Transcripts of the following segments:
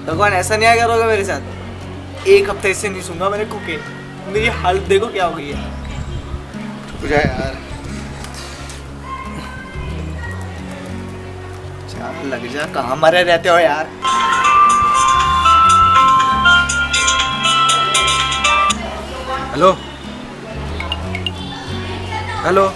भगवान ऐसा नहीं आया करोगे मेरे साथ। एक हफ्ते इससे नहीं सूंगा मैंने कोकेन। मेरी हालत देखो क्या हो गई है। रुक जा यार, चाल लग जा। कहाँ मरे रहते हो यार। Hello hello.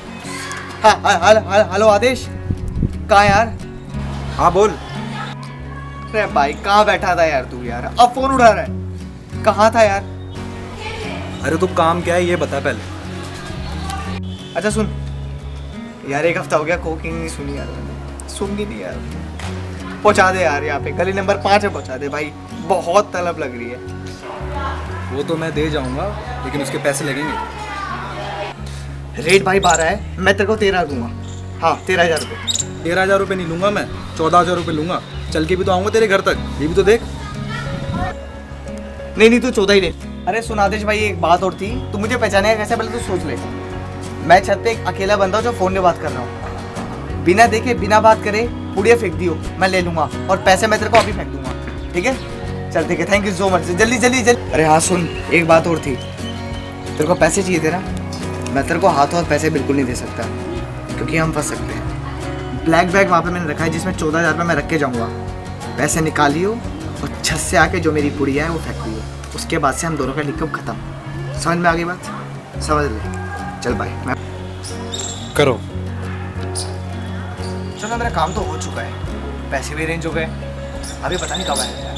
हाँ हेलो आदेश, कहाँ यार? हाँ बोल। अरे भाई कहाँ बैठा था यार तू यार, अब फोन उठा रहा है। कहाँ था यार? अरे तू काम क्या है ये बता पहले। अच्छा सुन यार, एक हफ्ता हो गया कोकिंग नहीं सुनी यार मैंने। सुनगी नहीं यार। पहुँचा दे यार, यहाँ पे गली नंबर 5 में पहुँचा दे भाई, बहुत तलब लग रही है। वो तो मैं दे जाऊंगा लेकिन उसके पैसे लगेंगे। रेट भाई 12 है, मैं तेरे को 13 दूंगा। हाँ 13,000 रुपये। 13,000 रुपये नहीं लूंगा मैं, 14,000 रुपये लूंगा। चल के भी तो आऊँगा तेरे घर तक, ये भी तो देख। नहीं तू 14 ही ले। अरे सुन आदेश भाई, एक बात और थी, तू मुझे पहचाने कैसे पहले तू सोच ले। मैं छत पे एक अकेला बंदा हूँ जो फोन में बात कर रहा हूँ, बिना देखे बिना बात करे पुड़िया फेंक दियो, मैं ले लूंगा और पैसे मैं तेरे को अभी फेंक दूंगा, ठीक है? चल ठीक है, थैंक यू सो मच। जल्दी जल्दी जल्दी। अरे हाँ सुन, एक बात और थी, तेरे को पैसे चाहिए थे ना? मैं तेरे को हाथों हाथ पैसे बिल्कुल नहीं दे सकता क्योंकि हम फंस सकते हैं। ब्लैक बैग वहाँ पे मैंने रखा है जिसमें 14,000 रुपये मैं रख के जाऊँगा। पैसे निकालियो और छत से आके जो मेरी पुड़िया है वो फेंक दियो। उसके बाद से हम दोनों का लिखकर खत्म। समझ में आ गई बात? समझ ले। चल भाई मैं करो। चलो मेरा काम तो हो चुका है, पैसे भी अरेंज हो गए, अभी पता नहीं कब आएगा।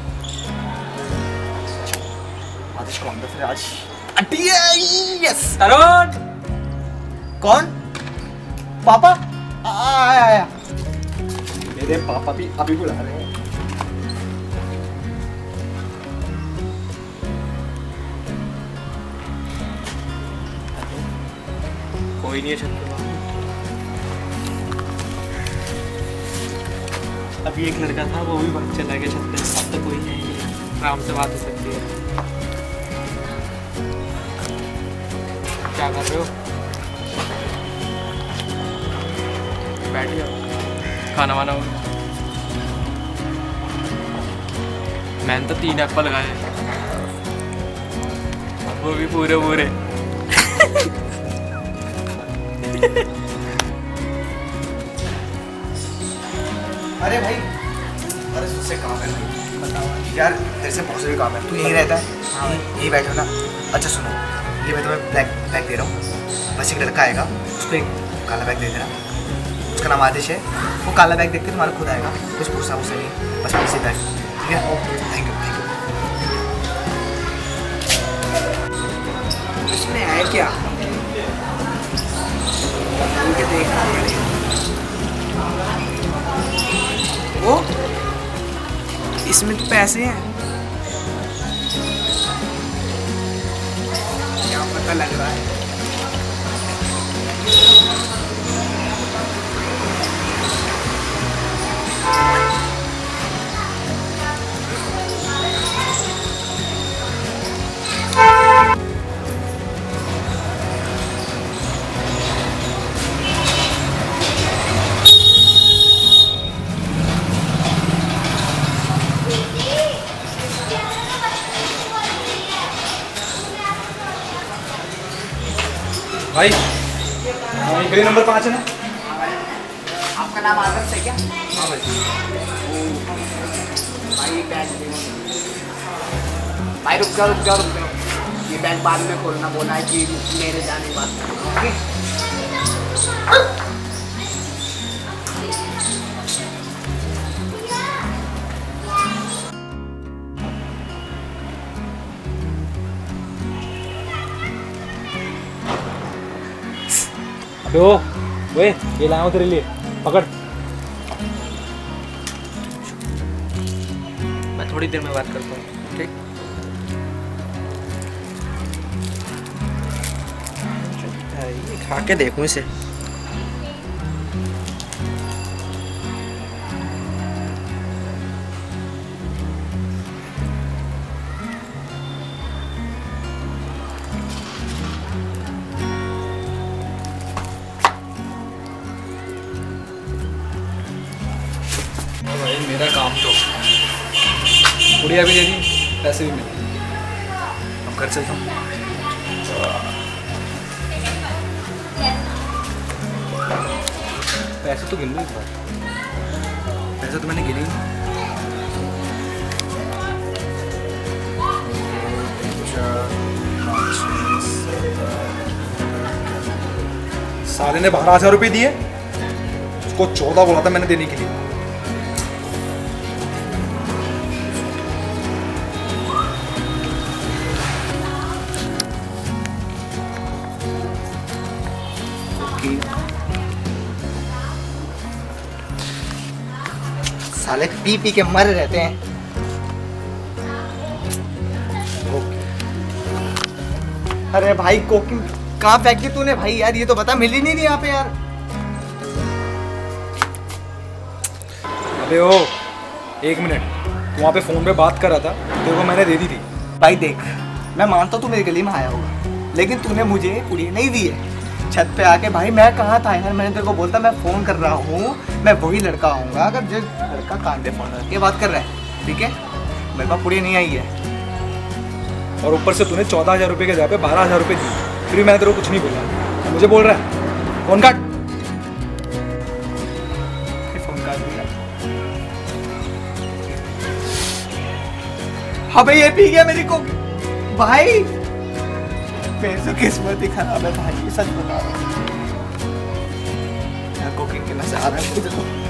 आदेश कौन था फिर आज? यस अरुण। कौन? पापा? आया। मेरे पापा भी अभी बुला रहे हैं। कोई नहीं है छत पे। अभी एक लड़का था वो भी भाग चला गया छत पे, अब तो कोई नहीं, आराम से बात हो सकती है। क्या कर रहे हो? बैठिए, खाना वाना हो। मैंने तो 3 एप्पल खाए, वो भी पूरे पूरे। अरे भाई, अरे तुझसे काम है भाई, बताओ यार। तेरे से बहुत सारे काम है, तू यहीं रहता है? हाँ यहीं बैठो ना। अच्छा सुनो, ये मैं तुम्हें ब्लैक बैग दे रहा हूँ, बस एक लड़का आएगा, उसको एक काला बैग दे देना। उसका नाम आदेश है, वो काला बैग देख के तुम्हारा खुद आएगा, कुछ पूछना उससे नहीं, बस पैसे बैग, ठीक है? Thank you thank you. इसमें है क्या? वो इसमें तो पैसे हैं, क्या पता लग रहा है। भाई गली नंबर 5 है ना? आपका नाम आदर्श है क्या? हाँ भाई। भाई बैग दे। भाई रुक जाओ, ये बैग बाद में खोलना, बोला है कि मेरे जाने के बाद, ठीक है? अबे वो ये लाया हूँ तेरे लिए, पकड़। मैं थोड़ी देर में बात करता हूँ, ठीक? ये खा के देखूँ इसे। मेरा काम तो गुड़िया भी दे दी, पैसे भी मिले। अब घर चलता हूँ। पैसे तो गिन लो एक बार। पैसे तो मैंने गिने ही नहीं। 4, 5, 6, 7। साले ने 12,000 रुपये दिए, उसको 14 बोला था मैंने देने के लिए। साले पी पी के मर रहते हैं। अरे भाई कोकिंग कहाँ फेंकी तूने भाई यार, ये तो बता, मिल ही नहीं रही यहाँ पे यार। अबे ओ, 1 मिनट, तू वहाँ पे फ़ोन पे बात कर रहा था, तेरे को मैंने दे दी थी। भाई देख, मैं मानता हूँ तू मेरी गली में आया होगा, लेकिन तूने मुझे कुड़िया नहीं दी है। छत पे आके भाई मैं कहाँ था यार, मैंने तेरे को बोलता मैं फ़ोन कर रहा हूँ, मैं वही लड़का आऊँगा अगर जो लड़का कान पे फ़ोन करके बात कर रहा है, ठीक है। मेरे पास कुड़िया नहीं आई है। और ऊपर से तूने 14,000 रुपये के जगह पे 12,000 रुपये दिए, फिर भी मैंने तेरे को कुछ नहीं बोला। मुझे बोल रहा है फ़ोन काट। फ़ोन काट दिया। हाँ भाई ये पी गया मेरी को भाई, मेरी तो किस्मत ही खराब है भाई, सच बता रहा हूँ। कोकिंग के नशे आ रहा है मुझे तो।